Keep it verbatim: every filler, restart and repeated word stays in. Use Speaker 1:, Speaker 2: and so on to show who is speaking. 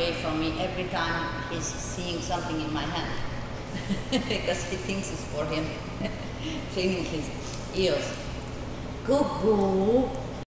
Speaker 1: away from me every time he's seeing something in my hand. Because he thinks it's for him. Cleaning his ears. Cuckoo!